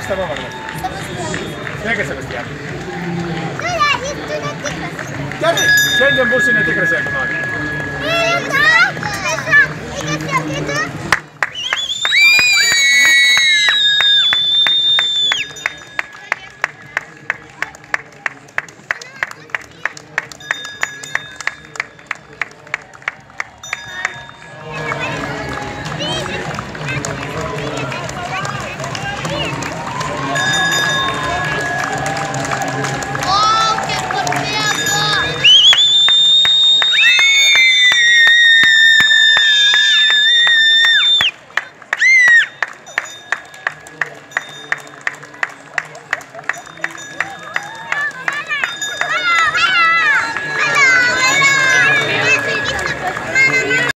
Mis ta vabardab? Räägi sellest jah. Tule, nüüd tule Tigrase. Tead, see on bussina Tigrase kunagi.